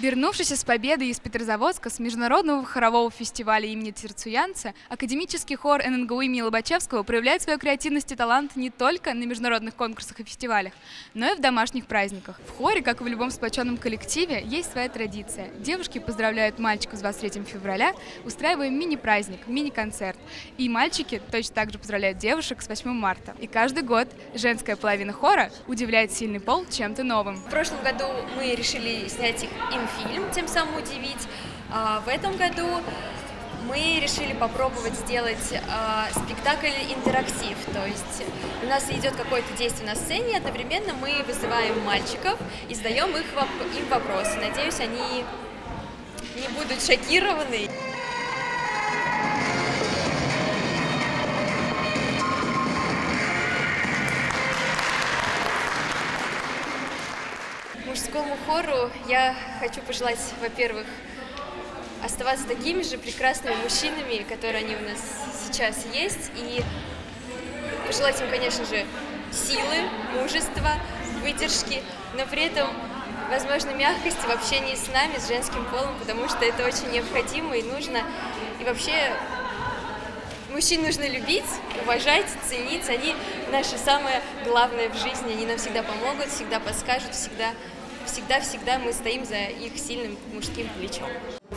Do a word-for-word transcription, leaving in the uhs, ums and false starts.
Вернувшись с победой из Петрозаводска с международного хорового фестиваля имени Церцуянца, академический хор эн эн гэ у имени Лобачевского проявляет свою креативность и талант не только на международных конкурсах и фестивалях, но и в домашних праздниках. В хоре, как и в любом сплоченном коллективе, есть своя традиция. Девушки поздравляют мальчиков с двадцать третьим февраля, устраивая мини-праздник, мини-концерт. И мальчики точно так же поздравляют девушек с восьмым марта. И каждый год женская половина хора удивляет сильный пол чем-то новым. В прошлом году мы решили снять их им фильм, тем самым удивить. А в этом году мы решили попробовать сделать а, спектакль-интерактив. То есть у нас идет какое-то действие на сцене, и одновременно мы вызываем мальчиков и задаем их, им вопросы. Надеюсь, они не будут шокированы. Мужскому хору я хочу пожелать, во-первых, оставаться такими же прекрасными мужчинами, которые они у нас сейчас есть, и пожелать им, конечно же, силы, мужества, выдержки, но при этом, возможно, мягкости в общении с нами, с женским полом, потому что это очень необходимо и нужно. И вообще мужчин нужно любить, уважать, ценить. Они наше самое главное в жизни. Они нам всегда помогут, всегда подскажут, всегда, всегда, всегда мы стоим за их сильным мужским плечом.